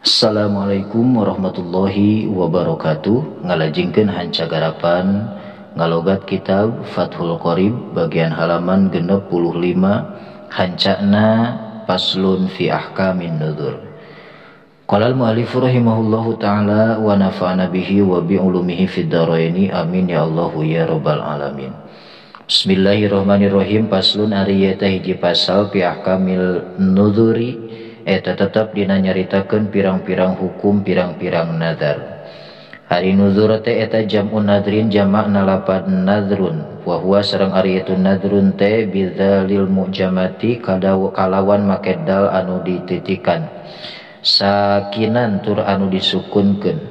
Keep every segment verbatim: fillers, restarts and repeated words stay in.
Assalamualaikum warahmatullahi wabarakatuh. Ngalajengkeun hancagarapan ngalogat kitab Fathul Qorib bagian halaman genep puluh lima, hancana paslun fi ahkamin nudzur. Qala al-mu'allif rahimahullahu taala wa nafa'ana bihi wa bi ulumihi fid dharaini amin ya Allah ya rabbal alamin. Bismillahirrahmanirrahim. Paslun ari eta hiji pasal fi ahkamil nudzuri eta tetap dina nyaritakeun pirang-pirang hukum pirang-pirang nazar. Hari nuzur teh eta jam'un nadrin jamakna lapad nadrun wa huwa sareng ari itu nadrun teh bidzalil mu'jamati kalawan make dal anu dititikan sakinan tur anu disukunkeun.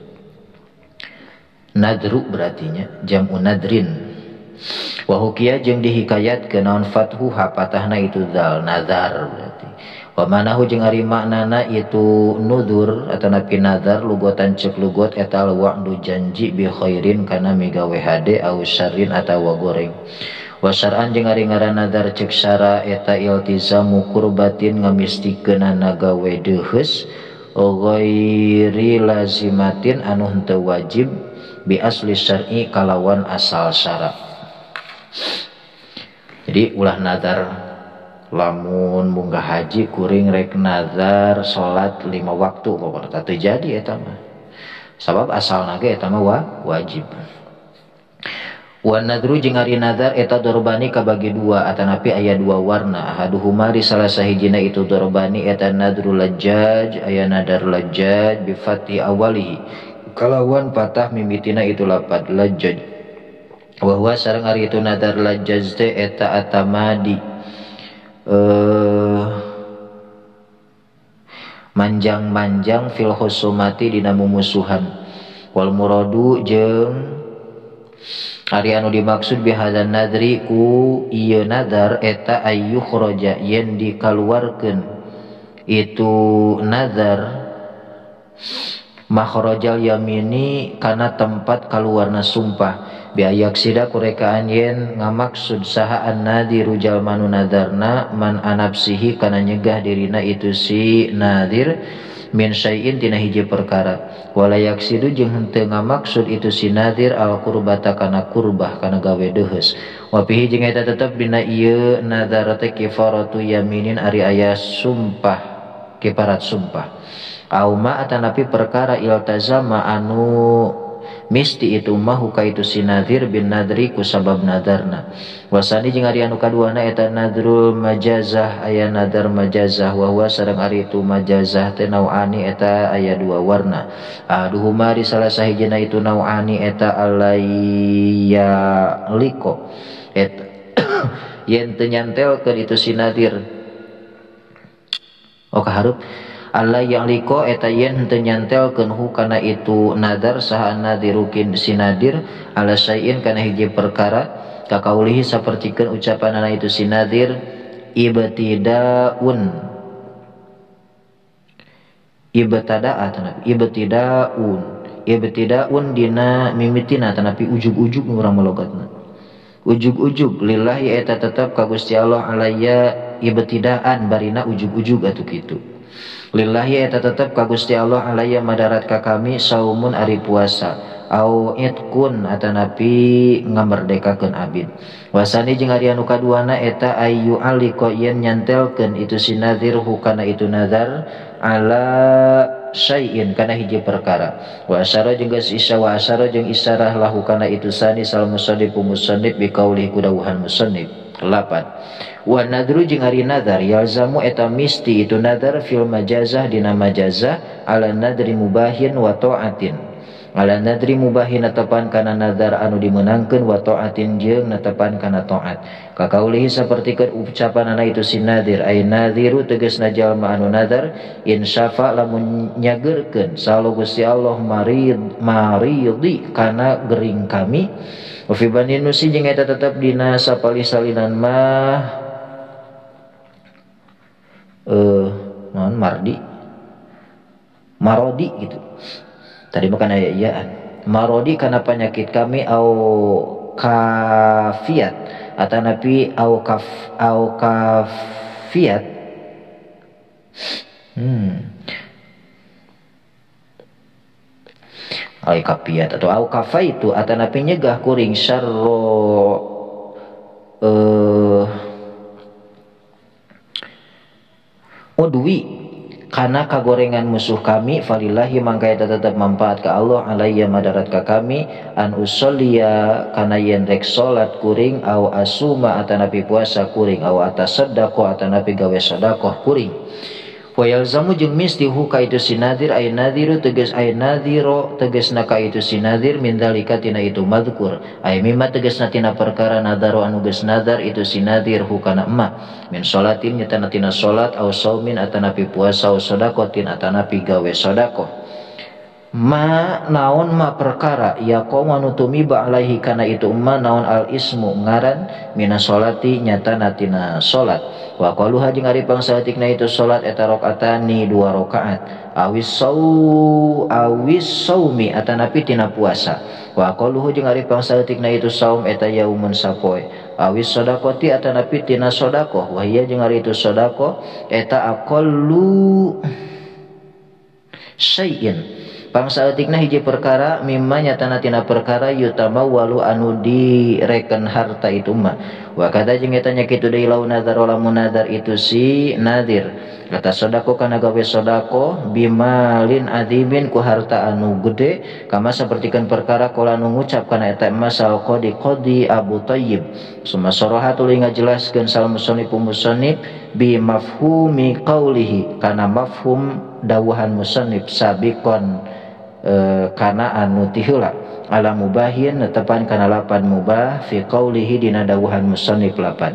Nadru berartinya jam'un nadrin wa hukiya jeung dihikayatkeun naon fathuha patahna itu dal nazar berarti. Wa manahu jeung ari maknana itu nudur atau napi nazar lugotan cek lugot eta wa'du janji bi khairin kana migawe hade au syarrin atawa goreng. Wa syar'an jeung ari ngaran nazar cek syara eta iltizamu qurbatin ngamistikeunana gawe deuheus ghairi lazimatin anu henteu wajib bi asli syar'i kalawan asal syara. Jadi ulah nazar lamun munggah haji kuring rek nazar salat lima waktu pokokna teu jadi eta mah sabab asalna ge eta mah wajib. Wa nadru jeung ari nazar eta dorbani kabagi dua atanapi aya dua warna ahaduhuma di salah sahijina itu dorbani eta nadru lajjaj aya nadar lajjaj bi fathi awalihi kalawan patah mimitina itu lapad lajjaj wa huwa sareng ari itu nadar lajjaj teh eta atamadi Uh, manjang-manjang fil khusumati dina mumusuhan wal muradu jeung ari anu dimaksud bihadzan nadri ku ieu nadar eta ayyuh kharaja yen dikaluarkeun itu nadar makhrajal yamini kana tempat kaluarna sumpah biayak sida kurekaan yen ngamaksud saha an-nadiru jalmanu nadarna man anapsihi kana nyegah dirina itu si nadir min syai'in tina hiji perkara wala yaksidu jeung henteu ngamaksud itu si nadir al qurbata kana kurbah kana gawe deuheus wa fihi jeung eta tetep dina ieu nadar teh kifaratu yaminin ari aya sumpah kifarat sumpah au ma atanapi perkara iltazama anu misti itu mahu ka itu si nadir bin nadri ku sabab nadarna. Wasani jeung ari anu kaduana eta nadrul majazah aya nadar majazah wa huwa sareng ari itu majazah teh nauani eta aya dua warna. Aduhuma di salah sahijina itu nauani eta alayya liko eta yen teu nyantelkeun itu si nadir oh kaharup Allah yang liko eta yen henteu nyantelkeun hu kana itu nadar saha nadirukin sinadir ala syai'in kana hiji perkara ka kaulihi sapertikeun ucapanana itu sinadir ibtidaun ibtada'a tanapi ibtidaun ibtidaun dina mimitina tanapi ujug-ujug urang malogatna ujug-ujug lillahi eta tetep ka Gusti Allah alayya ibtidaan barina ujug-ujug atuh kitu lillahi eta tetep ka Gusti Allah alayya madarat ka kami saumun ari puasa au itqun atanapi ngamerdekakeun abid wasani jeung ari anu kaduana eta ayyu aliko yen nyantelkeun itu sinadir hukana itu nazar ala syai'in kana hiji perkara wa asyara jeung geus isya wa asyara jeung isyarah lahu kana itu sani sal musannif musannif bi qauli kudawuhan musannif lapan wa nadru jeung ari nadar yalzamu eta misti itu nadar fil majazah dina majazah ala nadri mubahin wa ta'atin ala nadri mubahin natepan kana nadar anu dimenangkeun wa ta'atin jeung natepan kana taat ka kaulihi sapertikeun ucapanana itu si nadir ay nadiru tegasna jalma anu nadar insyafa lamun nyageurkeun salo Gusti Allah marid maridi kana gering kami wa fi bani nusi jeung eta tetep dina sapali salinan mah eh uh, non mardi marodi gitu tadi bukan aya iyaan marodi kana penyakit kami au kafiat atanapi au kaf au kafiat hmm ai kapiat atau au kafaitu atanapi nyegah kuring syarro eh udwi karena kagorengan musuh kami falillahi mangka eta tetep manfaat ka Allah alayya madarat ka kami an usollia kana yen rek salat kuring au asuma atanapi puasa kuring au atasaddaqo atanapi gawe sedekah kuring wa yalzamu jeung misti hu ka itu sinadir ay nadiru tegas ay nadiro tegasna ka itu sinadir min dalika tina itu mazkur ay mimma tegasna tina perkara nadaro anu geus nadar itu sinadir hu kana emma min sholatin nyatana tina salat au saumin atanapi puasa au sedaqatin atanapi gawe sedekah ma naon ma perkara ya qaum anu tumiba alaihi kana itu umma naon al ismu ngaran mina sholati nyatana tina salat wa qaluha jeung ari pangsaeutikna itu salat eta rakaatani dua rakaat awis sau awis saumi atanapi tina puasa wa qaluhu jeung ari pangsaeutikna itu saum eta yaumun sapoe awis sedaqati atanapi tina sedekah wa ieu jeung ari itu sedekah eta aqallu syai'in pangsaeutikna hiji perkara mimma nyatana tina perkara yutamawwalu anu direken harta itu mah wa kada jeung eta nya kitu deui laun nadar lamun nadar itu si nadir kata sedekah kana gawe sedekah bimalin adimin ku harta anu gede kama sapertikeun perkara qala anu ngucap kana eta masal qadi qadi Abu Thayyib summa saraha tuluy ngajelaskeun sal musannif musannif bi mafhumi qaulihi kana mafhum dawuhan musannif sabiqon E, kana anu tiheula ala mubahin netepan kana lapan mubah fi qaulihi dina dawuhan musannif lapan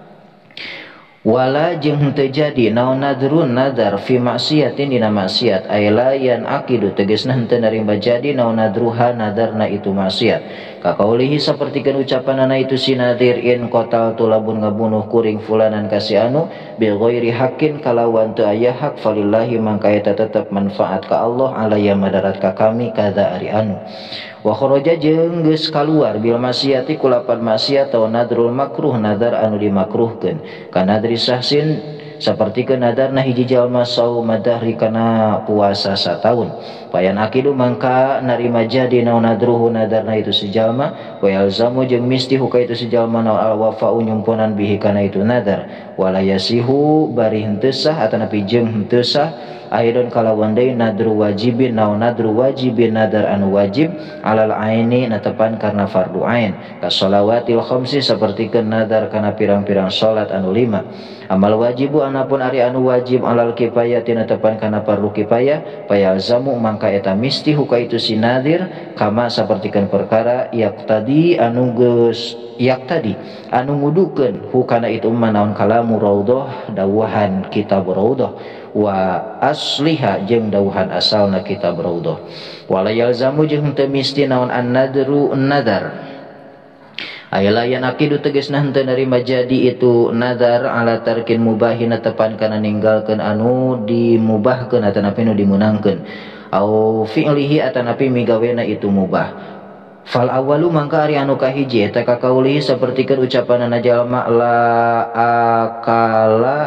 wala jeung henteu jadi naon nadrun nadar fi maksiatin dina maksiat ay la yan aqidu tegasna henteu narima jadi naon nadruha nadarna itu maksiat ka qaulihi sapertikeun ucapanana itu sinadir in qatal tulabun ngabunuh kuring fulanan kasih anu bi ghairi haqqin kalawan teu aya hak falillahi mangka eta tetep manfaat ka Allah alaya madarat ka kami kada ari anu wa kharaja jeung geus kaluar bil maksiati kulapan maksiat atau nadrul makruh nadar anu dimakruhkeun kana nadri sahsin sapertikeun nadarna hiji jalma sauma dahri kana puasa sataun payan akidu mangka narima jadi naon nadruhu nadarna itu si jalma wa yalzamu jeung misti huka itu si jalma naon al wafa'u nyumponan bihi kana itu nadar wala yasihu bari henteu sah atanapi jeung henteu sah aidon kalawan deui nadru wajibin naon nadru wajibin nadar anu wajib alal aini natepan karna fardu ain ka shalawatil khamsi sapertikeun nadar kana pirang-pirang salat anu lima amal wajibu anapun ari anu wajib alal kifayah tina tepan kana fardu kifayah payalzamu mangka eta misti huka itu sinadir kama sapertikeun perkara yaqtadi anu geus yaqtadi anu ngudukeun hukana itu manaon kalamu raudhah dawuhan kitab raudhah wa asliha jeung dawuhan asalna kitab raudhah wala yalzamu jeung teu misti naon an-nadru an-nadar ayala yan akidu tegasna henteu narima jadi itu nadar ala tarkin mubahin tepan kana ninggalkeun anu dimubahkeun atanapi nu dimeunangkeun au fi'lihi atanapi migawena itu mubah fal awalu mangka ari anu kahiji eta ka kaulihi sapertikeun ucapanana jalma la akala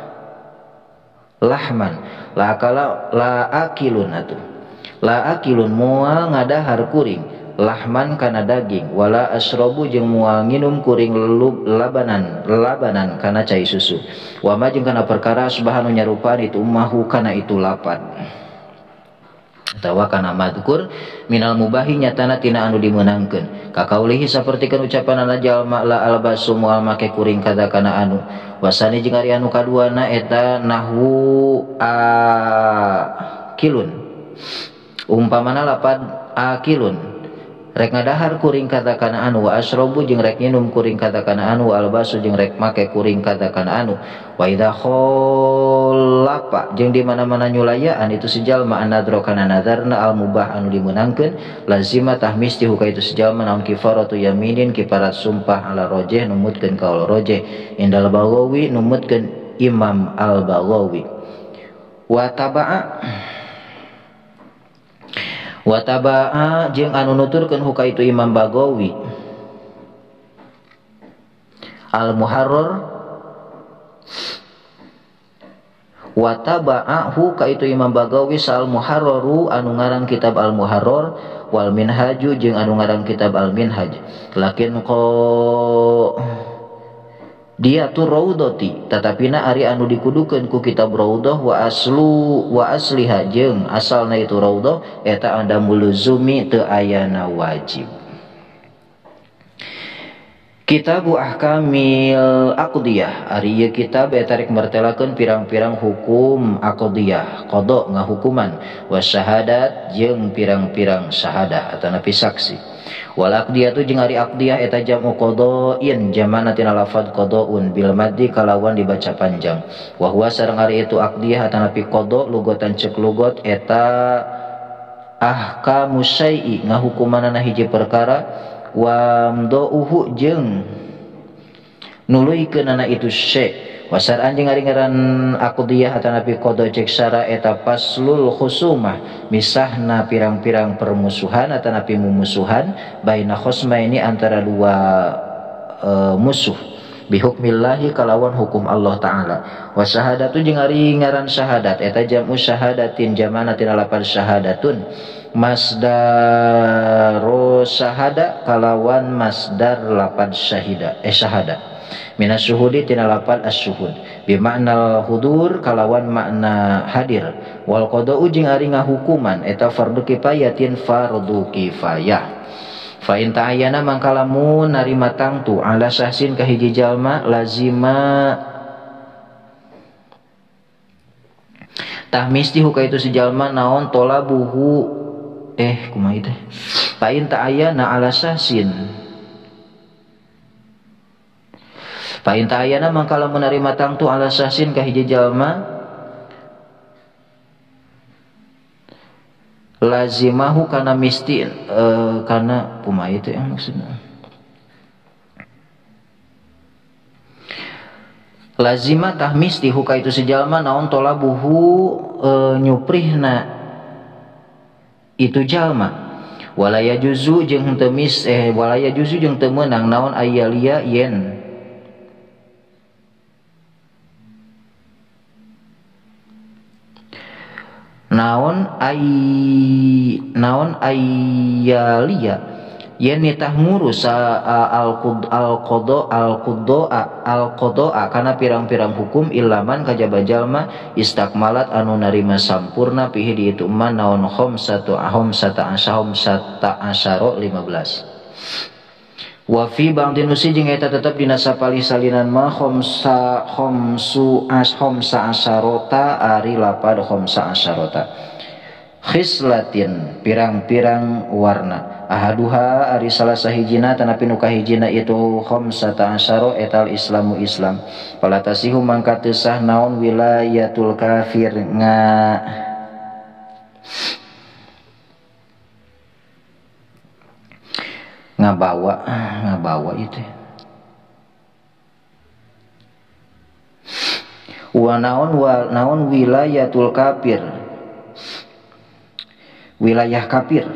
lahman la akala la akilun atuh la akilun moal ngadahar kuring lahman kana daging wala asrobu jeung moal nginum kuring lelub labanan labanan kana cai susu wa ma jeung kana perkara subhanu nyarupan itu ummahu kana itu lapan atawa kana madkur minal mubahi nyatana tina anu dimeunangkeun ka kaulihi sapertikeun ucapanana jalma la albasu moal make kuring kada kana anu wasani jeung ari anu kaduana eta nahwu akilun umpamana lapan akilun rek ngadahar kuring kata kana anu wa asrobu jeung rek nginum kuring kata kana anu wa albasu jeung rek make kuring kata kana anu wa idza khallapa jeung di mana-mana nyulayaan itu si jalma anadro kana nadarna al mubah anu dimeunangkeun lazima tahmis ti huka itu si jalma naon kifaratu yaminin kifarat sumpah ala rojeh numutkeun kaul rojeh indal Baghawi numutkeun Imam al Baghawi wa taba'a wa taba'a jeung anu nuturkeun huka itu Imam Baghawi al muharrar wa taba'ahu ka itu Imam Bagawi sal Muharraru anu ngaran kitab Al Muharrar wal Minhaju jeung anu ngaran kitab Al Minhaj lakin ko dia tu raudati tatapina ari anu dikudukeun ku kitab Raudah wa aslu wa asliha jeung asalna itu Raudah eta anda muluzumi teu ayana wajib. Kitabu Ahkamil Aqdiyah ari ieu kitab eta rek martelakeun pirang-pirang hukum aqdiyah qada ngahukuman wa syahadat jeung pirang-pirang syahadah atanapi saksi. Wal aqdiyatu jeung ari aqdiyah eta jamu qada'in jamana tina lafaz qada'un bil maddi kalawan dibaca panjang. Wa huwa sareng ari itu aqdiyah atanapi qada' lugatan ceuk lugot eta ahkamu syai'i ngahukumanana hiji perkara wa mdauhu jeung nuluykeunana itu syai' wasar anjing ari ngaran aqdiyah atanapi qada cek syara eta paslul khusumah misahna pirang-pirang permusuhan atanapi mumusuhan baina khosmaini antara dua e, musuh bihukmillahi kalawan hukum Allah taala wa syahadatu jeung ari ngaran syahadat eta jamu syahadatin jamana tina lafaz syahadatun masdaru syahada kalawan masdar lafaz syahida eh syahada minas syuhudi tina lafal as-syuhud bi makna hudur kalawan makna hadir wal qada'u jeung ari ngahukuman eta fardu kifayatin fardu kifayah fa in ta'ayyana mangka lamun narima tangtu ala sahsin ka hiji jalma lazima tahmistihu ka itu si jalma naon tolabuhu eh kumaha teh fa in ta'ayyana ala sahsin fa in ta'ayyana mangka lamun narima tangtu ala sahsin ka hiji jalma lazimahu kana misti uh, kana kumaha teh yang maksudna lazima tahmistihu ka itu si jalma naon tolabuhu uh, nyuprihna itu jalma walaya juzu jeung teu mis eh walaya juzu jeung teu meunang naon ayalia yen naon ay naon ayalia yen nitah ngurus al qud al qada al qada al qada kana pirang-pirang hukum ilaman kajaba jalma istakmalat anu narima sampurna pihi di itu man naon khamsatu ahom sata ashahum sata asyara lima belas wa fi ba'din nusi jeung eta tetep dina sapali salinan ma khamsa khamsu as khamsa asyarata ari lapad khamsa asyarata khislatin pirang-pirang warna ahaduha ari salah sahijina tanapi nu kahijina itu khamsata asyara etal islamu islam palatasihu mangka teu sah naon wilayatul kafir nga ngabawa ngabawa itu wa naon wa naon wilayatul kafir wilayah kafir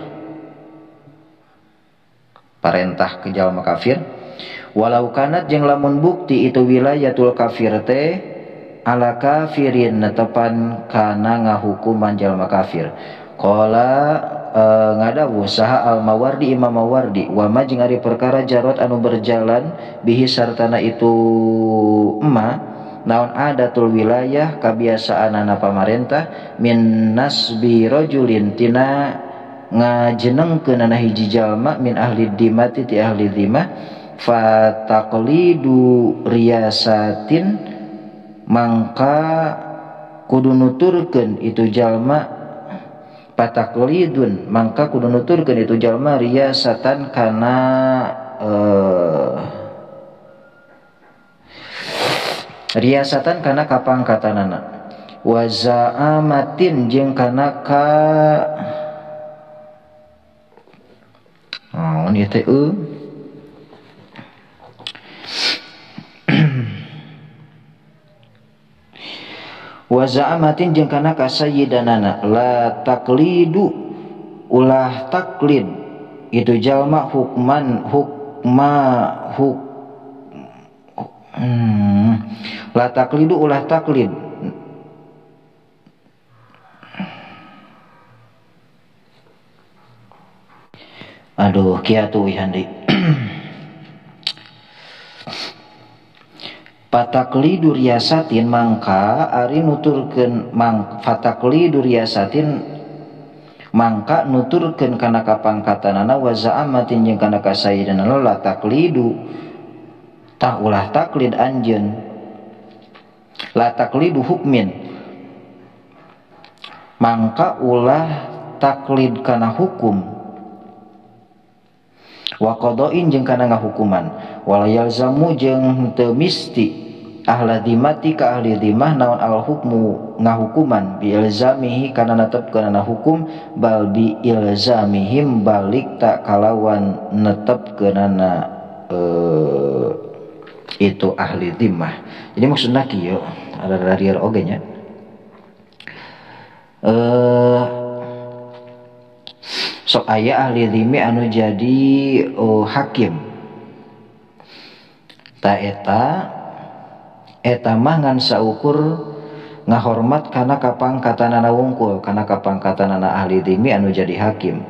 parentah ke jalma kafir walau kanat jeung lamun bukti itu wilayatul kafir teh ala kafirin netepan kana ngahukuman jalma kafir qala Uh, ngadawu saha al mawardi imam mawardi wa ma jeung ari perkara jarot anu berjalan bihi sartana itu emma naon adatul wilayah kabiasaanana pamarentah min nasbi rajulin tina ngajenengkeunana hiji jalma min ahli dimati ti ahli dimah fa taqlidu riyasatin mangka kudu nuturkeun itu jalma pataklidun mangka kudu nuturkeun itu jalma riyasatan kana uh, riyasatan kana kapangkatanana wa za'amatin jeung kana ka oh ieu teh eu wa za'amatin jeung kana kasayyidanana la taklidu ulah taklid itu jalma hukman hukma huk hmm, la taklidu ulah taklid Aduh kiatu handi. Pataklidu riyasatin mangka ari nuturkeun mang fataklidu riyasatin mangka nuturkeun kana kapangkatanana wa za'amatin jeung kana kasayeudeunana la taklidu tah ulah taklid anjeun la taklidu hukmin mangka ulah taklid kana hukum wa qada'in jeung kana ngahukuman wala yalzamu jeung teu misti ahla dimati ka ahli dimah naon al hukmu ngahukuman bi ilzamihi kana netepkeunana hukum bal bi ilzamihim balik tak kalawan netepkeunana uh, itu ahli dimah. Jadi maksudna kieu ada dari oge nya eh sok aya ahli dimi anu jadi uh, hakim ta eta eta mah ngan saukur ngahormat kana kapangkatanana wungkul kana kapangkatanana ahli dimi anu jadi hakim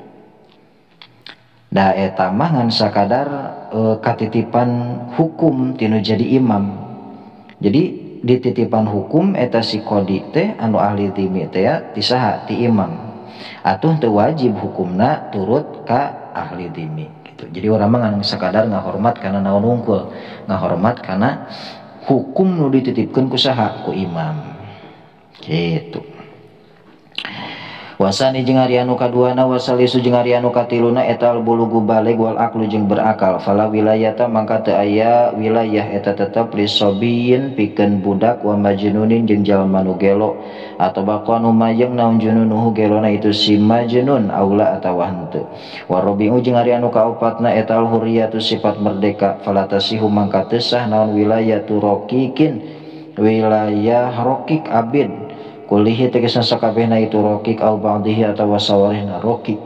da eta mah ngan sakadar e, katitipan hukum tinu jadi imam. Jadi dititipan hukum eta si kodi teh anu ahli dimi teh ya tisaha ti imam atuh teu wajib hukumna turut ka ahli dimi gitu. Jadi urang mah ngan sakadar ngahormat kana naon wungkul ngahormat kana hukum nu dititipkeun ku saha ku imam gitu. Wasani jeung ari anu kaduana wasalisu jeung ari anu katiluna eta al bulugu balig wal aqlu jeung berakal fala wilayata mangka teu aya wilayah eta tetep lisobiyin pikeun budak wa majnunin jeung jalma nu gelo atau baqanu mayeng naon jununuhu gelona itu si majnun aula atawa henteu wa rabi'u jeung ari anu kaopatna eta al hurriyatu sifat merdeka fala tasihu mangka teu sah naon wilayatu raqiqin wilayah raqiq abid kulihi tegasna sakabehna itu raqiq au ba'dihi atawa sawarihna raqiq.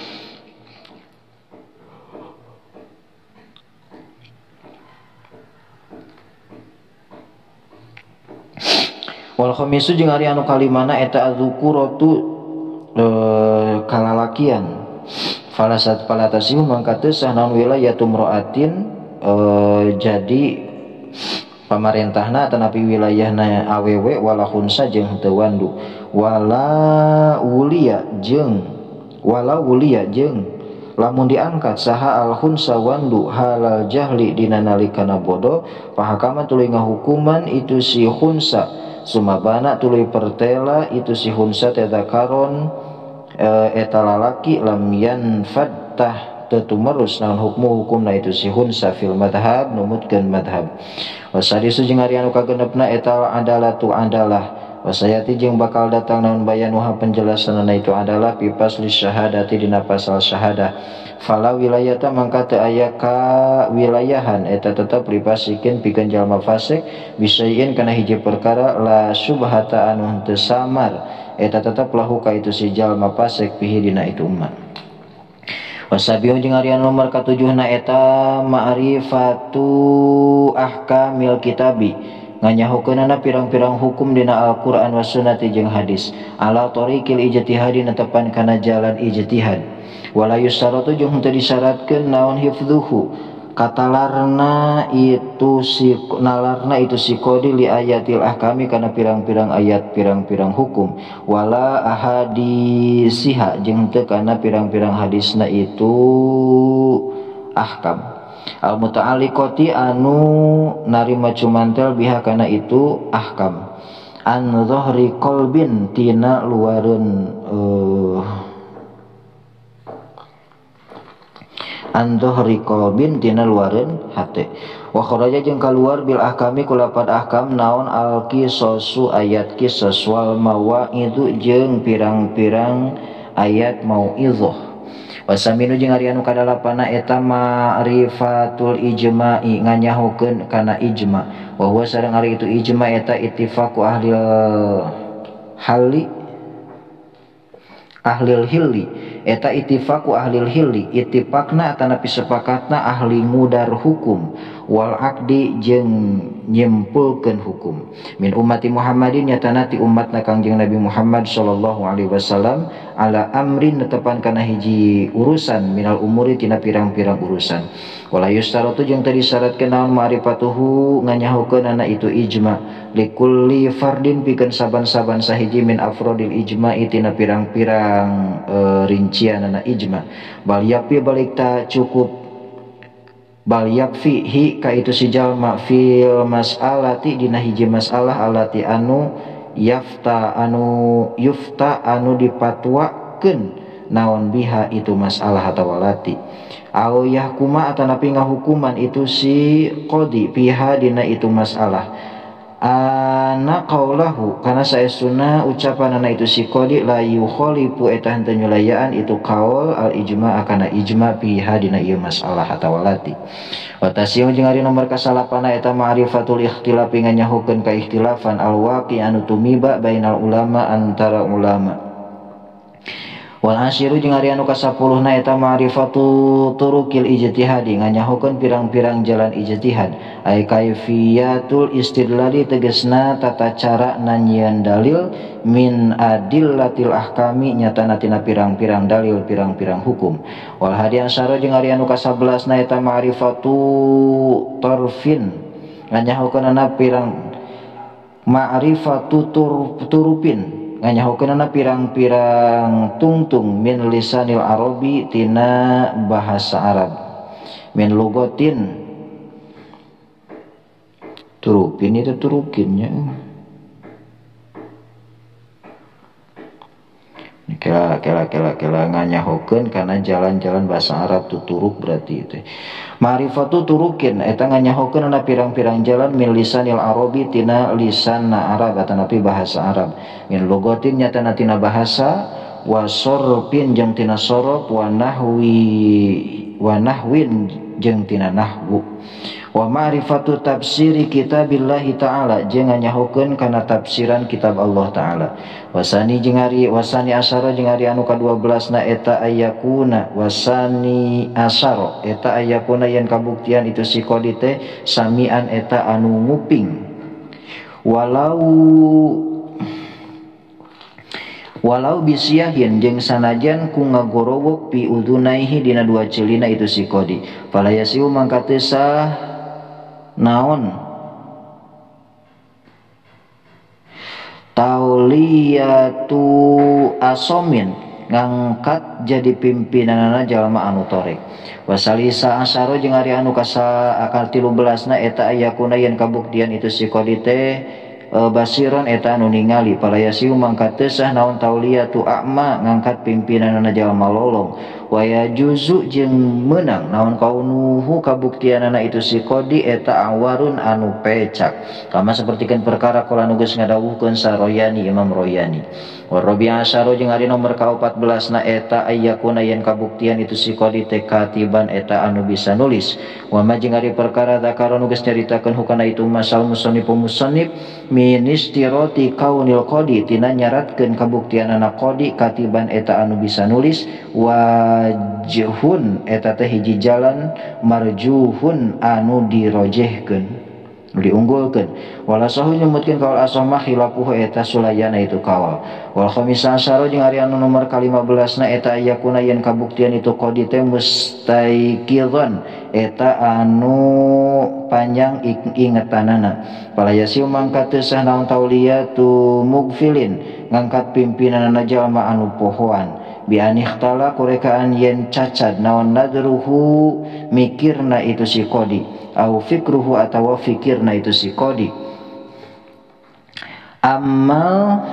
Wal khamisu jeung ari anu kalimana eta adzukuratu e, kalalakian falasat falatasihu mangka teu sah naon wilayatu mra'atin e, jadi pamarentahna tanapi wilayahna awewe wala khunsa jeung henteu wandu wala wulia jeung wala wulia jeung lamun diangkat saha al khunsa wandu halal jahli dina nalikana bodoh pahakama tuluy ngahukuman itu si khunsa sumabana tuluy pertela itu si khunsa tadakaron e, eta lalaki lam yanfattah tutumarus naon hukmu hukumna itu si khunsa fil madhab numutkeun madhab. Wasadisu jeung ari anu kagenepna eta adalatu adalah wasayati jeung bakal datang naon bayanuha penjelasanna itu adalah pipas li syahadati dina pasal syahadah fala wilayata mangka teu aya ka wilayahan eta tetep lipasikeun pikeun jalma fasik bisayin kana hiji perkara la subhata anu henteu samar eta tetep lahu ka itu si jalma fasik pihi dina itu umat. Wasabihu jeung ari anu nomor katujuhna eta ma'rifatu ahkamil kitabi nganyahukeunana pirang-pirang hukum dina Al-Qur'an was sunnati jeung hadis ala tariqil ijtihadi netepan kana jalan ijtihad wala yusaratu jeung teu disyaratkeun naon hifdzuhu katalarna itu si nalarna itu si kodi li ayatil ahkami kana pirang-pirang ayat pirang-pirang hukum wala ahadisiha jeung teu kana pirang-pirang hadisna itu ahkam al muta'alliqati anu narima cumantel biha kana itu ahkam an dhahri qalbin tina luareun uh, an dhahri qalbin tina luareun hate wa kharaja jeung kaluar bil ahkami kulapad ahkam naon al qisasu ayat qisas wal mawaidu jeung pirang-pirang ayat mauizah. Wasaminu jeung ari anu kadalapana eta ma'rifatul ijma'i nganyahokeun kana ijma wa huwa sareng ari itu ijma eta ittifaqu ahli halli ahlil hilli eta ittifaqu ahlil hilli ittifaqna tanapi sepakatna ahli ngudar hukum wal aqdi jeung nyimpulkeun hukum min ummati Muhammadin nyatana ti umatna Kangjeng Nabi Muhammad sallallahu alaihi wasallam ala amrin netepan kana hiji urusan minal umuri tina pirang-pirang urusan wala yustaratu jeung tadi syaratkeun naon ma'rifatuhu nganyahukeun ana itu ijma likulli fardin pikeun saban-saban sahiji min afrodil ijma'i tina pirang-pirang e, rincianana ijma bal yakfi balik ta cukup bal yakfi hi ka itu si jalma fil mas'alati dina hiji masalah alati anu yafta anu yufta anu dipatwakeun naon biha itu masalah atawa lati au yahkuma atanapi ngahukuman itu si qadi biha dina itu masalah ana qaulahu kana saestuna ucapanana itu si qadi la yukhalifu eta henteu nyulayaan itu qaul al ijma akana ijma biha dina ieu masalah atawa lati wa tasyiu jeung ari nomor kasalapana eta ma'rifatul ikhtilaf nganyahukeun ka ikhtilafan al waqi anu tumiba bainal ulama antara ulama wal asyiru jeung ari anu kasapuluhna eta ma'rifatu turukil ijtihadi nganyahukeun pirang-pirang jalan ijtihad ay kaifiyatul istidlali tegasna tata cara nanyian dalil min adillatil ahkami nyatana tina pirang-pirang dalil pirang-pirang hukum wal hadi asyara jeung ari anu kasabelasna eta ma'rifatu tarfin nganyahukeun ana pirang ma'rifatu tur, turupin nganyahukeunana pirang-pirang tungtung min lisanil arabi tina bahasa Arab min lugatin turupin itu turukinnya kela kela kela kela nganyahukeun kana jalan-jalan bahasa Arab tu turuk berarti itu ma'rifatu turukin eta nganyahukeun ana pirang-pirang jalan min lisanil arabi tina lisanna Arab atanapi bahasa Arab min lugatin nyatana tina bahasa wa sorfin jeung tina sorof wa nahwi wa nahwin jeung tina nahwu wa ma'rifatu tafsiri kitabillahi ta'ala jeung nganyahukeun kana tafsiran kitab Allah ta'ala wasani jeung ari wasani asyara jeung ari anu kadua belas na eta ayakuna wasani asyara eta ayakuna yen kabuktian itu si qadi teh samian eta anu nguping walau walau bisyahin jeung sanajan ku ngagorowok pi udunaihi dina dua celina itu si qadi fala yasiu mangka teu sah naon tauliyatu asomin ngangkat jadi pimpinanana jalma anu torek wasalisa asyara jeung ari anu kasa akal tilu belasna eta ayakuna yen kabuktian itu si qadi teh e, basiron eta anu ningali palayasiu mangka teu sah naon tauliyatu a'ma ngangkat pimpinanana jalma lolong waya juzu jeung menang naon kaunuhu kabuktianana itu si qadi eta awarun anu pecak kama sapertikeun perkara kala nu geus ngadawuhkeun saroyani Imam Royani warabi asyara jeung ari nomor ka opat belas na eta ayyakuna yen kabuktian itu si qadi teh katiban eta anu bisa nulis wa ma jeung ari perkara zakara nu geus nyaritakeun hukana itu masal musannif musannif min istirati kaunil qadi tina nyaratkeun kabuktianana qadi katiban eta anu bisa nulis wa wajhun eta teh hiji jalan marjuhun anu dirojehkeun diunggulkeun wala sahu nyebutkeun kaul asmah khilafuhu eta sulayana itu kawal wal khamisa asyara jeung ari anu nomor ka lima belas na eta yakuna yen kabuktian itu qadi teh mustaiqidhan eta anu panjang ingetanana palayasiu mangka teu sah naon tauliyatu mugfilin ngangkat pimpinanana jalma anu pohoan bi anikhtala kurekaan yen cacad naon nadruhu mikirna itu si qadi au fikruhu atawa fikirna itu si qadi amal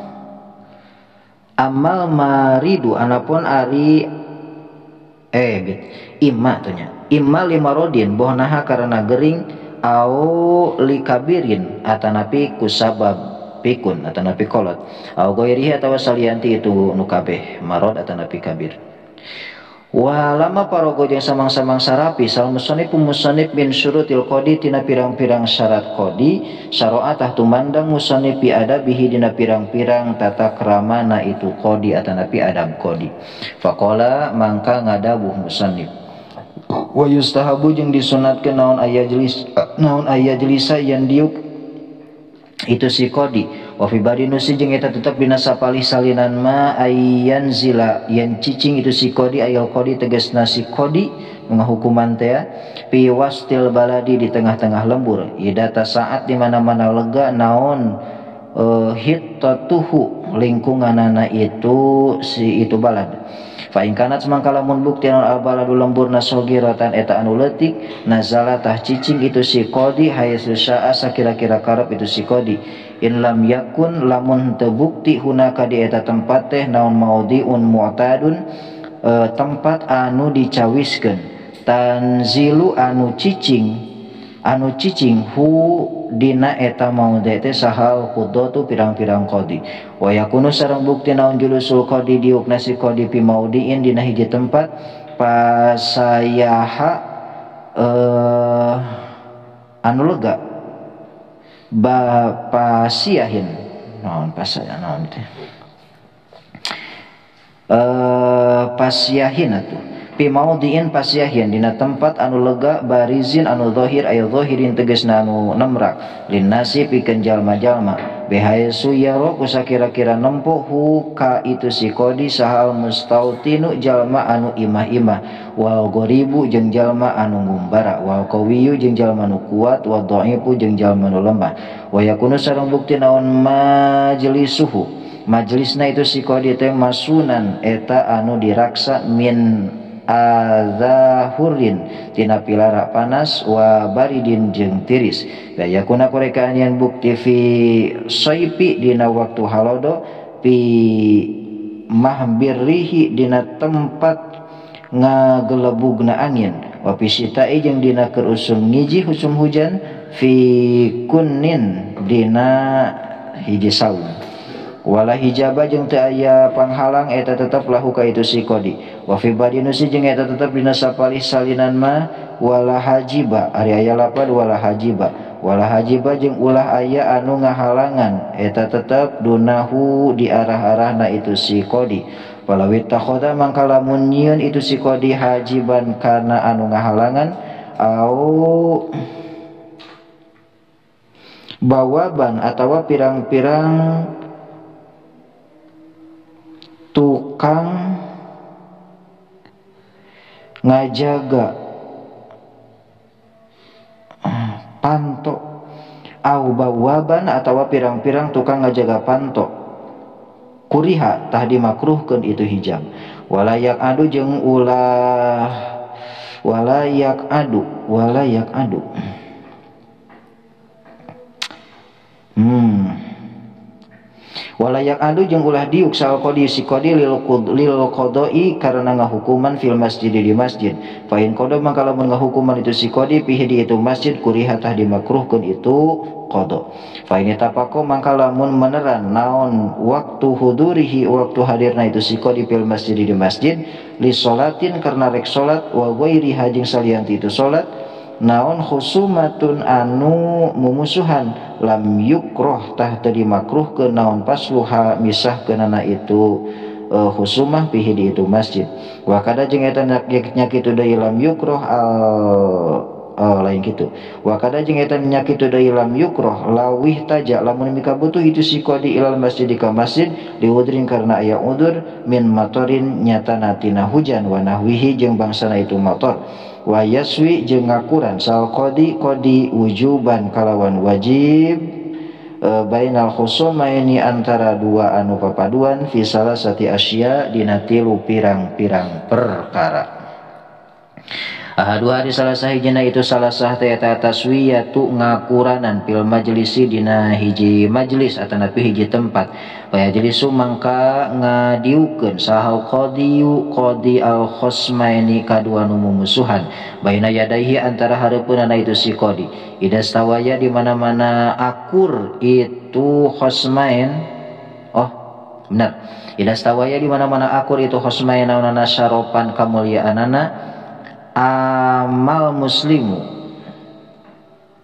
amal maridu anapun ari eh imma tanya imma limarodin bohnaha karena gering au likabirin atanapi kusabab pikun atanapi kolot au goirihi atawa salianti itu nu kabeh marod atanapi kabir wa lama parogo jeung samang-samang sarapi sal musannif musannif min syurutil qadi tina pirang-pirang syarat qadi syara'atah tumandang musannif bi adabihi dina pirang-pirang tata kramana itu qadi atanapi adab qadi faqala mangka ngadawuh musannif Wa yustahabu jeung disunatkeun naon aya jelis naon aya jelisa yang diuk itu si kodi. Wa fi bari nusi jeung eta tetep dina sapalih salinan ma ayyan zila yang cicing itu si kodi ayal kodi tegasna si kodi ngahukuman teh pi wastil baladi di tengah-tengah lembur idata saat di mana-mana lega naon uh, hittatuhu lingkunganana itu si itu balad. Fa in kanat semangka lamun bukti naon al baladu lemburna sogiratan eta anu leutik nazala tah cicing itu si kodi haitsu syaa sakira-kira karep itu si kodi. In lam yakun lamun teu bukti hunaka di eta tempat teh naon maudhiun mu'tadun e, tempat anu dicawiskeun tanzilu anu cicing anu cicing hu dina eta maudhi teh sahal qudatu pirang-pirang qadi. Wa yakunu sareng bukti naon julusul qadi diukna si qadi pi maudhiin dina hiji tempat pasayaha e, anu lega ba pasiahin naon pasaya naon teh eh pasiahin atuh pi maudhiin pasiahin dina tempat anu lega barizin anu zahir aya zahirin tegasna anu nemrak linnasi pikeun jalma-jalma bihaisu yaro kusakira-kira nempo hu ka itu si kodi sahal mustautinu jalma anu imah-imah wal ghoribu jeung jalma anu ngumbara wal qawiyu jeung jalma anu kuat wal dhaifu jeung jalma anu lemah. Wa yakunu sareng bukti naon majlisuhu majlisna itu si kodi teh masunan eta anu diraksa min azahurin tina pilara panas wa baridin jeung tiris. Ya yakuna korekaan yang bukti fi saipi dina waktu halodo pi mahbirrihi dina tempat ngagelebugna angin wa fi sitai jeung dina keur usum ngiji usum hujan fi kunnin dina hiji saum. Wala hijaba jeung teu aya panghalang eta tetep lahu ka itu si kodi. Wa fi badinusi jeung eta tetep dina sapalih salinan ma wala hajiba ari aya lapad wala hajiba wala hajiba jeung ulah aya anu ngahalangan eta tetep dunahu di arah-arahna itu si kodi. Palawit takhoda mangka lamun nyieun itu si kodi hajiban kana anu ngahalangan au bawaban atawa pirang-pirang tukang ngajaga panto au bawaban atawa pirang-pirang tukang ngajaga panto kuriha tah dimakruhkeun itu hijab. Walayak adu jeung ulah walayak adu walayak adu hmm walayak adu jeung ulah diuk sal qadi si qadi lil lil qada'i karena ngahukuman fil masjid di masjid. Fa in qada maka lamun ngahukuman itu si qadi pihi di itu masjid kuriha tah dimakruhkeun itu qada. Fa in tapako maka lamun meneran naon waktu hudurihi waktu hadirna itu si qadi fil masjid di masjid li salatin karena rek salat wa ghairi hajing salianti itu salat naon khusumatun anu mumusuhan lam yukroh tah tadi makruh ke naon pasluha misah kenana itu uh, khusumah pihi di itu masjid. Wa kada jeung eta nya kitu deui lam yukroh al uh, lain kitu. Wa kada jeung eta nya kitu deui lam yukroh lawih taja lamun mika butuh itu si qadi ilal masjid ka masjid diudrin karena aya udur min matorin nyatana tina hujan wa nahwihi jeung bangsana itu motor. Wa yaswi jeung ngakuran sal qadi qadi wujuban kalawan wajib e, bainal khusumaini antara dua anu papaduan fi salasati asya dina tilu pirang-pirang perkara. Ahadu hadis salah sahijina itu salah sah teh eta taswiyatu ngakuranan fil majlisi dina hiji majlis atanapi hiji tempat. Wa yajlisu mangka ngadiukeun sahal qadiyu qadi al khosmaini kadua nu mumusuhan baina yadaihi antara hareupeunana itu si qadi. Ida stawaya di mana-mana akur itu khosmain oh benar. Ida stawaya di mana-mana akur itu khosmain naunana syaropan kamulyaanana amal muslimu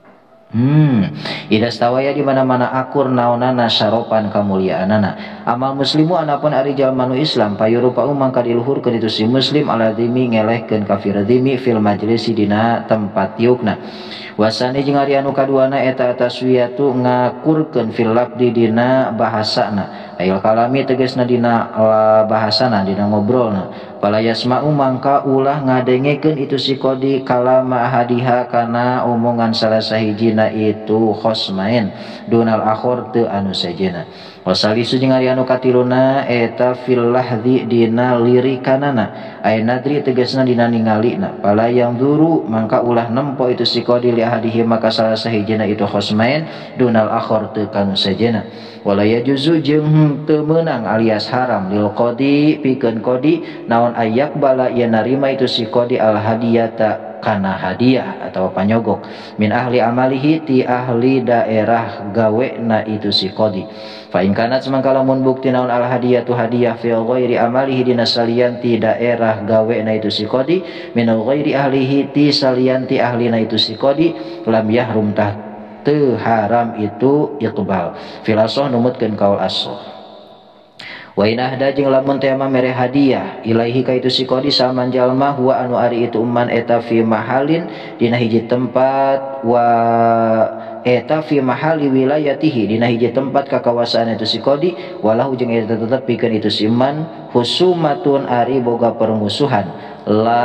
Hmm, ida stawaya di mana-mana akur naonana saropan kamuliaanana. Amal muslimu anapun ari jalmanu Islam payurupa mangka diluhurkeun itu si muslim aladimi ngelehkeun kafir dimi fil majlisi dina tempat tiukna. Wasani jeung ari anu kaduana eta taswiyatu ngakurkeun fil labdi dina bahasana. Ayol kalami tegasna dina bahasana dina ngobrolna. Pala yasma'u mangka ulah ngadengekeun itu si kodi kalama hadiha kana omongan salah sahijina itu khosmain dunal akhor teu anu sajena. Wasalisu jeung ari anu katiluna eta fil lahdi dina lirikanana ay nadri tegasna dina ningalina. Pala yang duru mangka ulah nempo itu si kodi li hadihi maka salah sahijina itu khosmain dunal akhor teu kanu sajena. Wala yajuzu jeung teu meunang alias haram lil qadi pikeun qadi naon ayak bala ia narima itu si qadi al hadiyata kana hadiah atau panyogok min ahli amalihi ti ahli daerah gawe na itu si qadi. Fa in kana semangka lamun bukti naon al hadiyatu hadiah fi ghairi amalihi dina salian ti daerah gawe na itu si qadi min ghairi ahlihi ti salian ti ahli na itu si qadi lam yahrum tah teu haram itu iqbal filasoh numutkeun kaul asoh. Wa in ahda jeung lamun teh mah mere hadiah ilaihi ka itu si qadi saman jalma huwa anu ari itu umman eta fi mahalin dina hiji tempat wa eta fi mahali wilayatihi dina hiji tempat kakawasaan itu si qadi walahu jeung eta tetep pikeun itu si man husumatun ari boga permusuhan la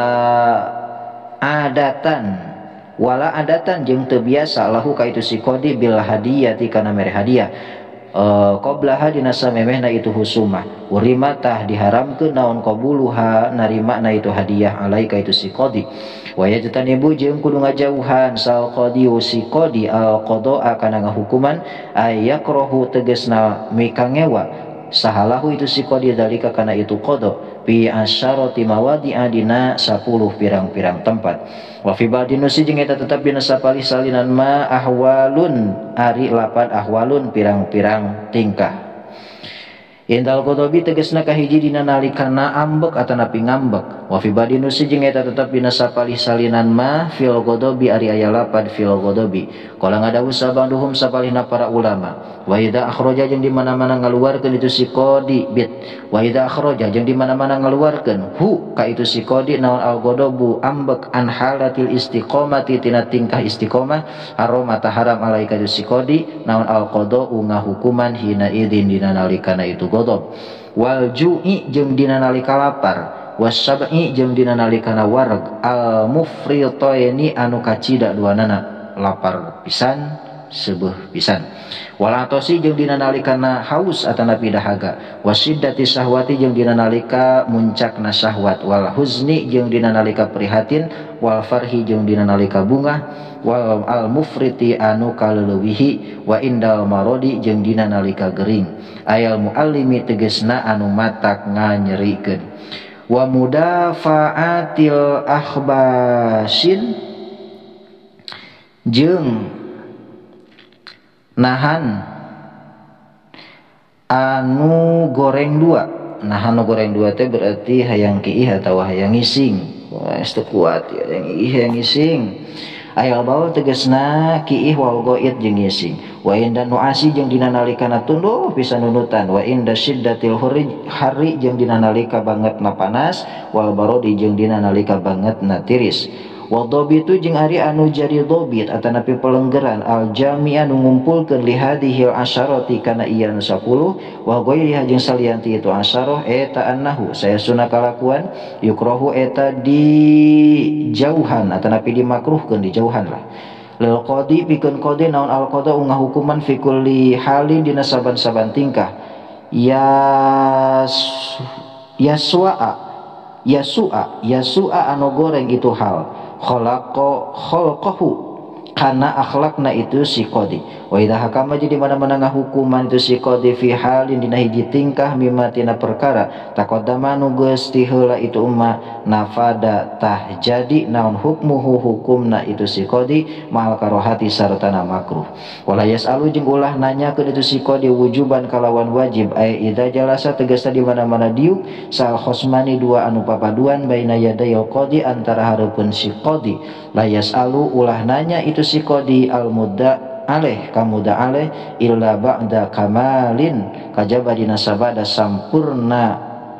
adatan wala adatan jeung teu biasa lahu ka itu si qadi bil hadiyati kana mere hadiah uh, qablaha dina samemehna itu husumah urima tah diharamkeun naon qabuluha narima na itu hadiah alai ka itu si qadi wa yajtanibu jeung kudu ngajauhan sal qadi si qadi al qada'a kana ngahukuman ayakrahu tegasna mikangewa sahalahu itu si qadi dalika kana itu qada bi asyarati mawadi'a dina sepuluh pirang-pirang tempat. Wa fi ba'di nusi jeung eta tetep dina sapalih salinan ma ahwalun ari lapan ahwalun pirang-pirang tingkah. Indal qodobi tegasna kahiji dina nalikana ambek atanapi ngambek. Wa fi ba'di nusi jeung eta tetep dina sapalih salinan ma fil qodobi ari aya lapan fil qodobi. Qala ngadawu sabanduhum sapalihna para ulama. Wa idza akhraja jeung di mana-mana ngaluarkeun itu si qadi bit. Wa idza akhraja jeung di mana-mana ngaluarkeun hu ka itu si qadi naon al qodobu ambek an halatil istiqomati tina tingkah istiqomah aroma taharam alaika itu si qadi naon al qada ngahukuman hina idin dina nalikana itu qadab. Wal ju'i jeung dina nalika lapar wasab'i jeung dina nalikana wareg al mufritaini anu kacida duanana lapar pisan sebuh pisan walatosi jeung dina nalikana haus atanapi dahaga wasiddati syahwati jeung dina nalika muncakna syahwat wal huzni jeung dina nalika prihatin wal farhi jeung dina nalika bungah wal al mufriti anu kaleuwih wa indal marodi jeung dina nalika gering ayal muallimi tegesna anu matak nganyerikeun wa mudafaatil akhbasin jeung nahan anu goreng dua. Nahan anu goreng dua teh berarti hayang kiih atau hayang ngising. Wah, itu kuat ya, yang kiih hayang ngising. Ayal bawa tegasna kiih wal goit jeung ngising. Wa inda nuasi jeung dina nalikana tunduh bisa nunutan. Wa inda syiddatil hari jeung dina nalika bangetna panas wal barodi jeung dina nalika bangetna tiris. Wa dhabitu jeung ari anu jadi dhabit atanapi pelenggeran al jami' anu ngumpulkeun li hadhil asyarati kana ieu anu sepuluh wa ghairiha jeung salianti itu asyarah eta annahu saya sunah kalakuan yukrahu eta di jauhan atanapi dimakruhkeun di jauhan lah lil qadi pikeun qadi naon al qada ngahukuman fi kulli halin dina saban-saban tingkah ya yaswa'a yasu'a yasu'a anu goreng itu hal khalaqo khalqahu kana akhlakna itu si qadi Wa idza hakama jadi mana-mana ngahukuman itu si qadi fi halin dina hiji tingkah mimma tina perkara taqaddama nu geus ti heula itu umma nafada tah jadi naon hukmuhu hukumna itu si qadi mahal karohati sarta na makruh. Wala yasalu jeung ulah nanyakeun itu si qadi wujuban kalawan wajib ai idza jalasa tegasna di mana-mana diuk sal khosmani dua anu papaduan baina yadayil qadi antara hareupeun si qadi la yasalu ulah nanya itu si qadi al mudda aleh kamuda aleh illa ba'da kamalin kajaba dina sabada sampurna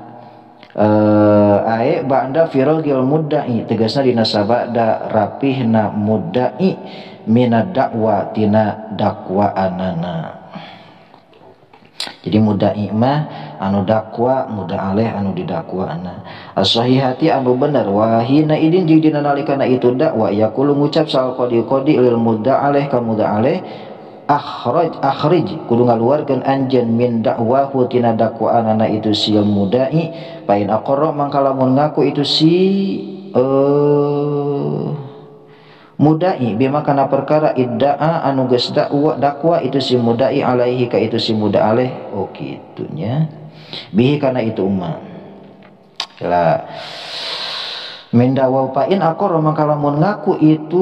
uh, ae ba'da firagil mudda'i tegasna dina sabada rapihna mudda'i minad dakwa tina dakwaanana. Jadi mudda'i mah anu dakwa muda aleh anu didakwaana as-sahihati anu bener wahina idin jeung dina nalikana itu dakwa yaqulu ngucap sal qadi qadi lil mudda aleh ka muda aleh akhraj akhrij kudu ngaluarkeun anjeun min dakwahu tina dakwaanana itu si mudda'i pain aqarra mangka lamun ngaku itu si uh, mudai bima kana perkara idda'a anu geus dakwa dakwa itu si mudai alaihi ka itu si muda aleh oh kitunya bihi kana itu umma la min dawa pain aqarra maka lamun ngaku itu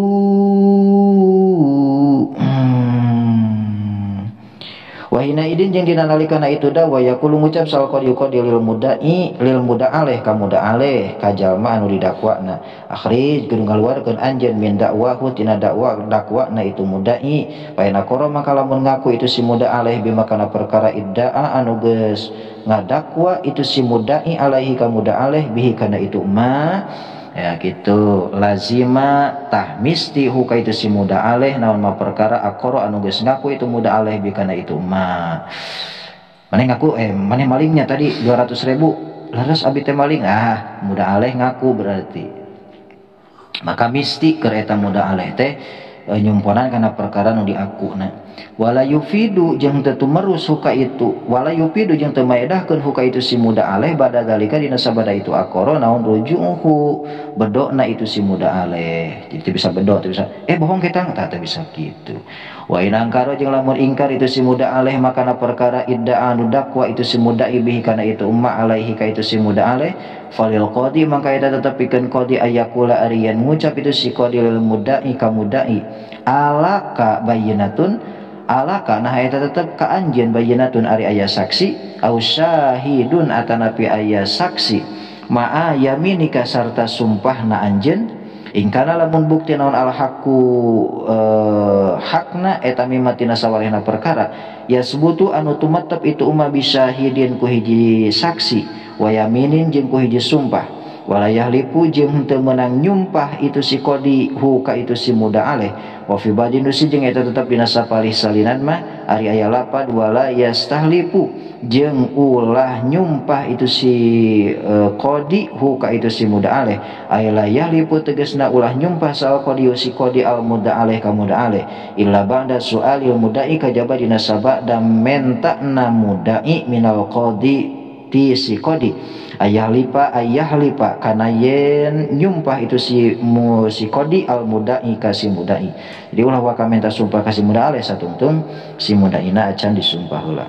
wahina idin jeung dina nalikana itu dawa yaqulu ngucap sal qadi qadi lil mudai lil muda aleh ka muda aleh ka jalma anu didakwana akhrij kudu ngaluarkeun anjeun min dakwahu tina dakwa dakwana itu mudai pain aqarra maka lamun ngaku itu si muda aleh bima kana perkara idda'a anu geus ngadakwa itu si mudai alaihi ka muda aleh bihi kana itu ma ya gitu lazima tahmisti huka itu si muda aleh naon ma perkara aqara anu geus ngaku itu muda aleh bikana itu ma maneh ngaku eh maneh malingnya tadi dua ratus ribu laras abi teh maling ah muda aleh ngaku berarti maka misti keur eta muda aleh teh e, nyumponan kana perkara nu diakuna wala yufidu jeung teu tumerus huka itu wala yufidu jeung teu maedahkeun huka itu si muda aleh bada dalika dina sabada itu aqara naon rujuhu bedokna itu si muda aleh jadi teu bisa bedok teu bisa eh bohong kita tah teu bisa kitu wa in angkara jeung lamun ingkar itu si muda aleh maka na perkara idda'a anu dakwa itu si muda bihi kana itu umma alaihi ka itu si muda aleh falil qadi maka eta tetep pikeun qadi ayakula ariyan ngucap itu si qadi lil mudda'i ka mudda'i alaka bayyinatun alaka nah eta tetep ka anjeun bayyinatun ari aya saksi au syahidun atanapi aya saksi ma'a yaminika sarta sumpahna anjeun ingkana lamun bukti naon al haqqu uh, hakna eta mimatina sawarehna perkara ya sebutu anu tumattep itu umma bisyahidin ku hiji saksi wa yaminin jeung ku hiji sumpah walayah lipu jeung teu meunang nyumpah itu si qadi hu ka itu si muda aleh wa fi badin dusi jeung eta tetep dina sapalih salinan mah ari aya lapad wala yastahlipu jeung ulah nyumpah itu si uh, qadi hu ka itu si muda aleh aya layah lipu tegasna ulah nyumpah sal qadi si qadi al muda aleh ka muda aleh illa ba'da su'alil mudai kajaba dina sabada mentakna mudai minal qadi ti si qadi ayah lipa ayah lipa kana yen nyumpah itu si mu, si qadi al mudai ka si mudai jadi ulah wa kamenta sumpah ka si muda aleh satungtung si mudaina acan disumpah heula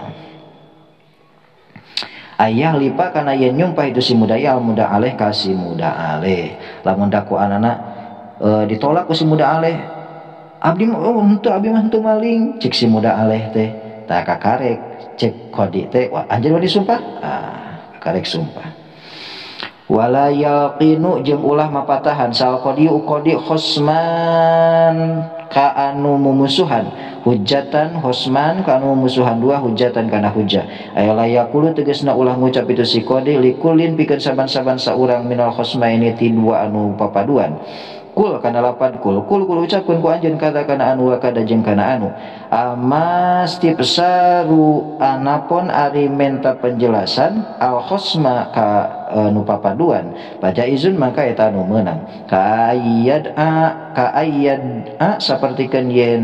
ayah lipa kana yen nyumpah itu si mudai al muda aleh ka si muda aleh lamun dakwaanana e, ditolak ku si muda aleh abdi oh henteu abdi mah henteu maling cek si muda aleh teh tah kakarek cek qadi teh wah anjeun mah disumpah ah karek sumpah wala yaqinu jeung ulah mapatahan sal qadi qadi khosman ka anu mumusuhan hujatan khosman ka anu mumusuhan dua hujatan kana hujah aya la yaqulu tegasna ulah ngucap itu si qadi likulin pikeun saban-saban saurang minal khosmaini ti dua anu papaduan kul kana lapan kul kul kul ucapkeun ku anjeun kata kana anu wa kada jeung kana anu amas tipsaru anapon ari menta penjelasan al khosma ka anu papaduan baca izun maka eta anu meunang ka ayyad a ka ayyad a sapertikeun yen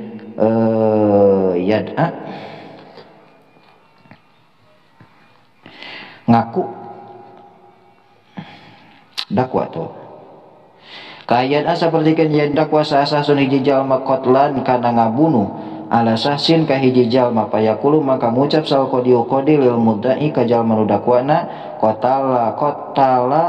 eh yad a ngaku dakwa to kayaan seperti kan yang dakwa sah-sah sun hiji jalma qatlan kana ngabunuh ala sahsin ka hiji jalma payakulu maka ngucap sal qadi qadi lil mudda'i ka jalma nu dakwana qatala qatala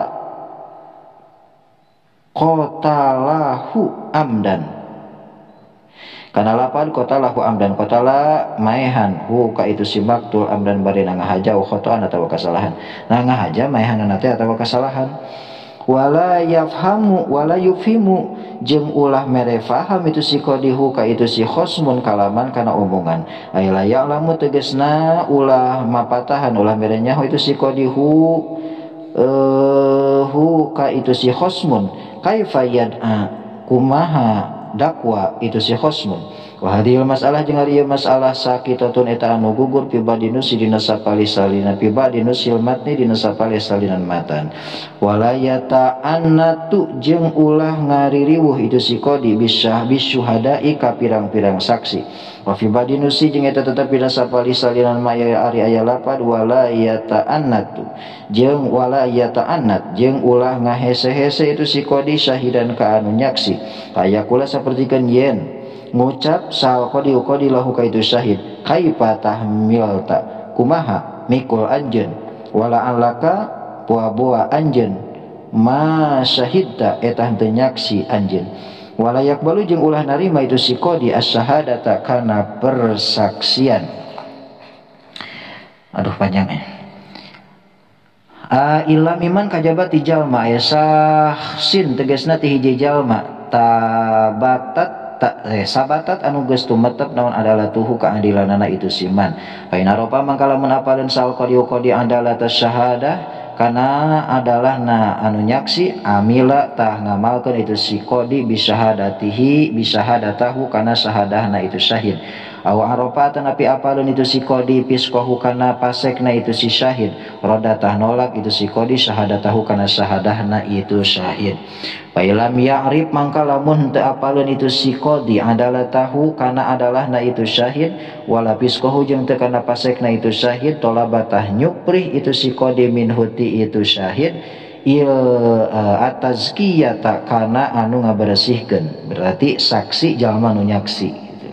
qatalahu amdan kana lapad qatalahu amdan qatala maehan hu ka itu si maktul amdan bari ngahaja wa khata'an atawa kasalahan nah ngahaja maehan teh atawa kasalahan wala yafhamu wala yufhimu jeung ulah mere faham itu si qadihu ka itu si khosmun kalaman kana omongan aya ya'lamu tegasna ulah mapatahan ulah mere nyaho itu si qadihu uh, hu ka itu si khosmun kaifa yad'a kumaha dakwa itu si khosmun wa hadhil masalah jeung ari masalah sakitatun eta anu gugur fi badinus dina sapali salina fi badinus silmatni dina sapali salinan matan wala yata'annatu jeung ulah ngaririwuh itu si qadi bisyah bisyuhada'i ka pirang-pirang saksi wa fi badinus jeung eta tetep dina sapali salinan maya ari aya lapad wala yata'annatu jeung wala yata'annat jeung ulah ngahese-hese itu si qadi syahidan ka anu nyaksi kaya kula sapertikeun yen ngucap sal qadi qadi lahu ka itu syahid kaifa tahmilta kumaha mikul anjeun wala alaka buah-buah anjeun ma syahidta eta teu nyaksi anjeun wala yakbalu jeung ulah narima itu si qadi as-syahadata kana persaksian. Aduh panjang eh a illa miman kajabat ti jalma aya sin tegasna ti hiji jalma tabatat tak eh, sabatat anu geus tumetep naon adalah tuhu keadilanana itu siman paina ropa mangkala menapaleun sal qadi qadi adalah tasyahadah kana adalah na anu nyaksi amila tah ngamalkeun itu si qadi bisyahadatihi bisyahadatahu kana syahadahna itu syahid aw arafatan api apaleun itu si qadi pisqahu kana pasekna itu si syahid roda tah nolak itu si qadi syahadatahu kana syahadahna itu syahid Failam ya'rif mangka lamun teu apaleun itu si qadi adalah tahu kana adalah na itu syahid wala fisqahu jeung teu kana pasekna itu syahid tolabatah nyuprih itu si qadi min huti itu syahid il uh, atazkiyata kana anu ngabersihkeun berarti saksi jalma nu nyaksi gitu.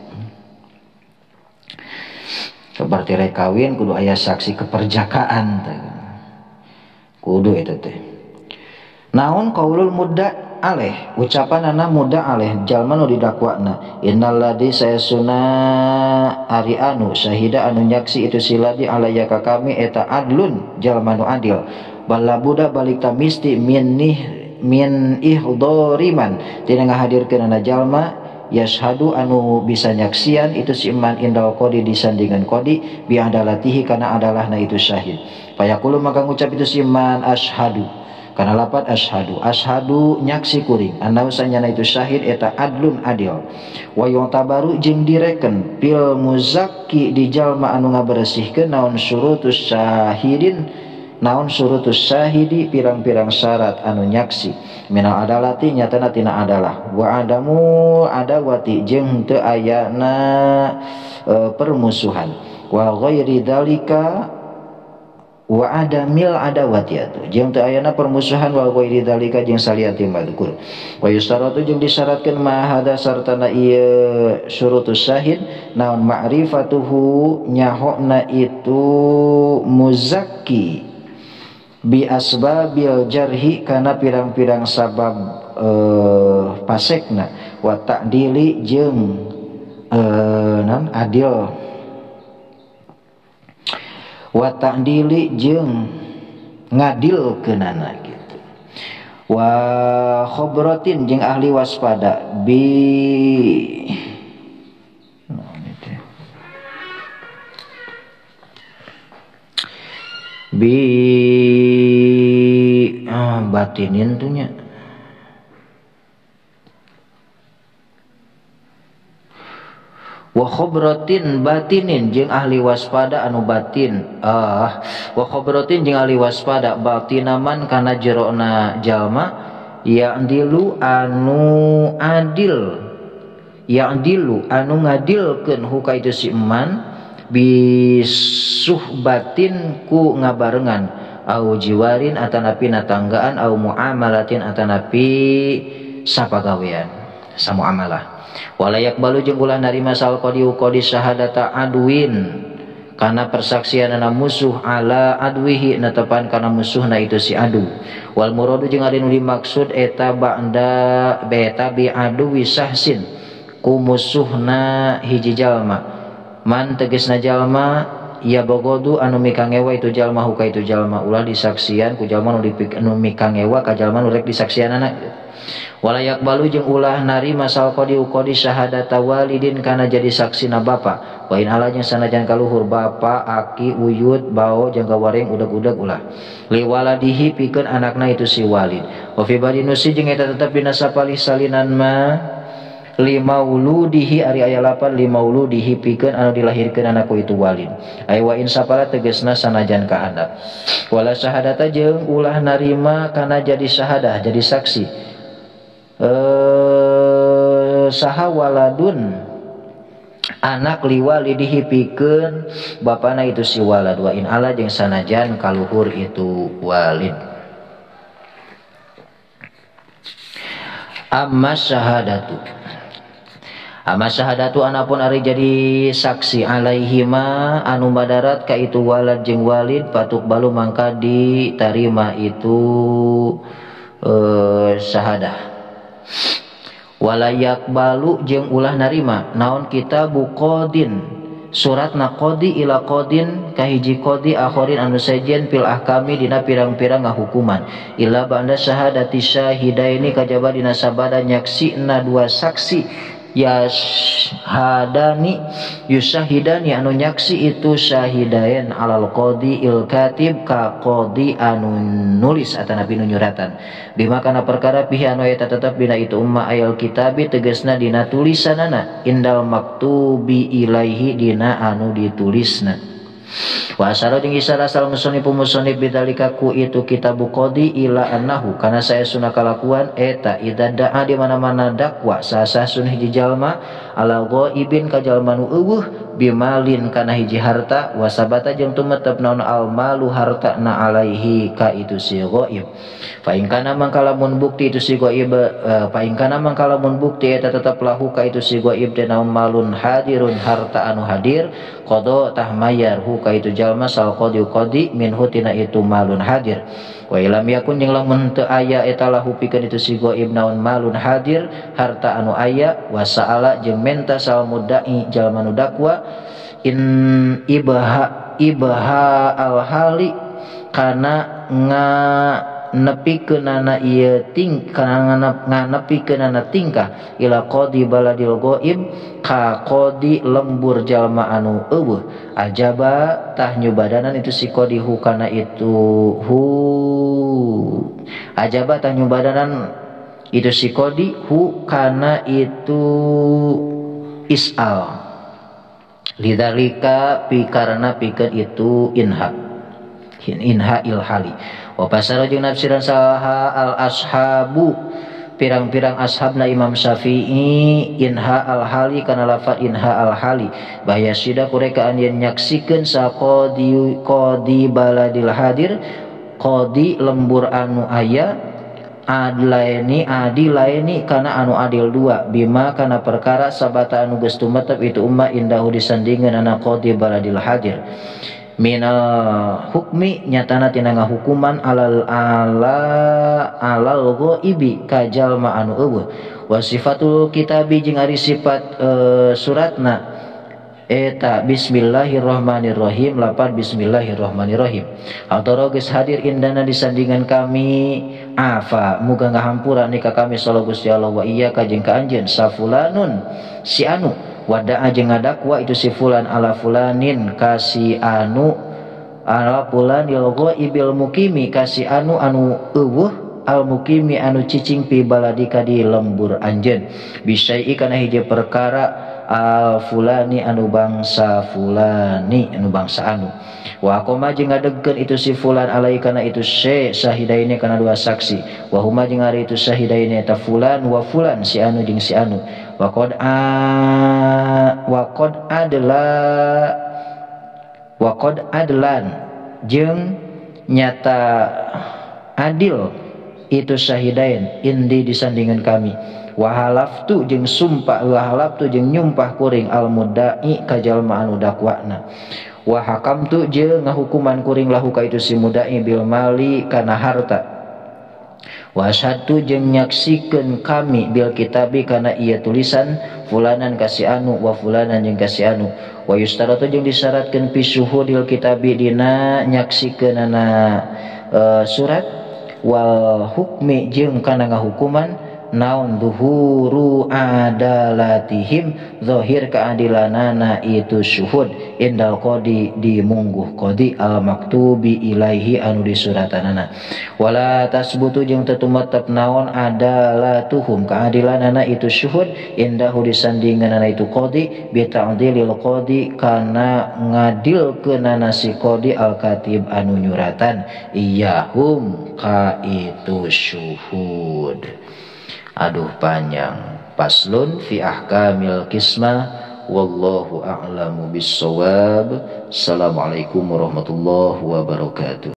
Seperti rek kawin kudu aya saksi keperjakaan kudu eta teh. Naon qaulul mudda aleh ucapan anak muda aleh jalma nu didakwana innal ladzi sayasuna ari anu syahida anu nyaksi itu siladi alaya ka kami eta adlun jalma nu adil bala budak balik tamisti min nih min ihdoriman tina ngahadirkeun ana jalma yashhadu anu bisa nyaksian itu si iman indal qadi disandingan qadi bi adalatihi kana adalahna itu syahid payaqulu maka ngucap itu si iman asyhadu kana lapat asyhadu asyhadu nyaksi kuring anna usanyana itu syahid eta adlun adil wa yutabaru jeung direken bil muzakki di jalma anu ngabersihkeun naon syurutus syahidin naon syurutus syahidi pirang-pirang syarat anu nyaksi minal adalati nyatana tina adalah wa adamu adawati jeung teu ayana e, permusuhan wa ghairi dzalika wa adamil adawati atuh jeung teu ayana permusuhan wa ghairi dzalika jeung saliati madkur wa yustaratu jeung disyaratkeun ma hada sartana ieu syurutus syahid naon ma'rifatuhu nyahona itu muzakki bi asbabil jarhi kana pirang-pirang sabab eh, pasekna wa ta'dili jeung eh, non adil wa ta'dili jeung ngadilkeunana gitu wa khobratin jeung ahli waspada bi bi ah, batinin tuhnya wa khobratin batinin jeung ahli waspada anu batin ah wa khobratin jeung ahli waspada batinaman kana jerona jalma ya dilu anu adil ya dilu anu ngadilkeun huka itu si iman bisuhbatin ku ngabarengan au jiwarin atanapi natanggaan au muamalatin atanapi sapagawean samu amalah. Walayak balu jeung ulah narima sal qadi qadi syahadata adwin karena persaksian anak musuh ala adwihi netepan karena musuhna itu si adu. Wal muradu jeung ari nu dimaksud eta ba'da beta bi adu wisahsin ku musuhna hiji jalma man tegesna jalma ya bogodu anu mikangewa itu jalma huka itu jalma ulah disaksian ku jalma nu dipik anu mikangewa ka jalma nu rek disaksian anak. Walayak balu jeung ulah nari masal qadi qadi syahadata walidin kana jadi saksina bapa wa in ala jeung sanajan kaluhur bapa aki uyut bao jeung kawareng udag-udag ulah li waladihi pikeun anakna itu si walid wa fi badinusi jeung eta tetep dina sapalih salinan ma lima uludihi ari aya lapan lima uludihi pikeun anu dilahirkeun anakku itu walid ay wa in sapala tegasna sanajan kahandap wala syahadata jeung ulah narima kana jadi syahadah jadi saksi eh saha waladun anak liwalidihi pikeun bapana itu si walad wa in ala jeung sanajan kaluhur itu walid. Amma syahadatu amma syahadatu anapun ari jadi saksi alaihima anu madarat ka itu walad jeung walid patuk balu mangka ditarima itu eh syahadah. Walayak balu jeung ulah narima naon kitabu qadin suratna qadi ila qadin kahiji qadi akhirin anu sajen fil ahkami dina pirang-pirang ngahukuman illa ba'da syahadati syahidaini kajaba dina sabada nyaksina dua saksi ya syahadani yusahidani anu nyaksi itu syahidain alal qadi il katib ka qadi anu nulis atanapi nu nyuratan bima kana perkara pihi anu eta tetep dina itu umma ayal kitabi tegasna dina tulisanana indal maktubi ilaihi dina anu ditulisna. Wa asara jeung isara sal musannif musannif bidzalika ku itu kitabu qadi ila annahu kana saya sunah kalakuan eta idza da'a di mana-mana dakwa sasasun hiji jalma ala ghaibin ka jalma nu eueuh bimalin kana hiji harta wasabata jeung tumetep naon al malu harta na alaihi ka itu si ghaib fa in kana mangkalamun bukti itu si ghaib fa in kana mangkalamun bukti eta tetep lahu ka itu si ghaib dan naon malun hadirun harta anu hadir qada tahmayar hu ka itu jalma sal qadi qadi minhu tina itu malun hadir wa ilam yakun jeung lamun teu aya eta lahu pikeun itu si ghaib naon malun hadir harta anu aya wa saala jeung menta sal mudda'i jalma nu dakwa in ibaha ibaha al hali kana nga nepikeunana ieu ting kana nganepikeunana tingkah ila qadi baladil ghaib ka qadi lembur jalma anu eueuh ajaba tah nyubadanan itu si qadi hu kana itu hu ajaba tah nyubadanan itu si qadi hu kana itu is'al lidzalika pi karana pikeun itu inha inha ilhali wa pasara jeung nafsiran saha al ashabu pirang-pirang ashabna Imam Syafi'i inha al hali kana lafaz inha al hali bahaya sida kurekaan yen nyaksikeun sa qadi qadi baladil hadir qadi lembur anu aya adlaini adilaini kana anu adil dua bima kana perkara sabata anu geus tumetep itu umma indahu disandingeun ana qadi baladil hadir minal hukmi nyatana tina ngahukuman alal ala alal ghaibi ka jalma anu eueuh wa sifatul kitabi jeung ari sifat e, suratna eta bismillahirrahmanirrahim lapan bismillahirrahmanirrahim altoro geus hadir indana disandingan kami afa muga ngahampura nika kami sallallahu Gusti Allah wa iya ka jeung ka anjeun safulanun si anu wada'a jeung ngadakwa itu si fulan ala fulanin kasi anu ala fulanil ghaibil mukimi kasi anu anu eueuh al mukimi anu cicing pi baladika di lembur anjeun bisyai kana hiji perkara al fulani anu bangsa fulani anu bangsa anu wa qoma jeung ngadegkeun itu si fulan alai kana itu sy sahidaini kana dua saksi wa huma jeung ari itu sahidaini eta fulan wa fulan si anu jeung si anu wa qad a wa qad adla wa qad adlan jeung nyata adil itu syahidain indi disandingan kami. Wahalaftu jeung sumpah wahalaftu jeung nyumpah kuring al mudda'i ka jalma anu dakwana. Wa hakamtu jeung ngahukuman kuring lahu ka itu si mudda'i bil mali kana harta. Wa asyhadu jeung nyaksikeun kami bil kitabi kana ieu tulisan fulanan kasih anu wa fulanan jeung kasih anu. Wa yustaratu jeung disyaratkeun fi syuhudil kitabi dina nyaksikeunana uh, surat wal hukmi jeung kana ngahukuman naun duhuru adalatihim zahir keadilanana itu syuhud indal qadi di mungguh qadi al maktubi ilaihi anu disuratanana. Wala tasbutu jeung teu tumetep naon adalatuhum keadilanana itu syuhud indahu disandinganana itu qadi bi ta'dilil qadi kana ngadilkeunana si qadi al katib anu nyuratan iyahum ka itu syuhud. Aduh panjang. Paslun fi ahkamil qismah wallahu a'lamu bissawab. Assalamualaikum warahmatullahi wabarakatuh.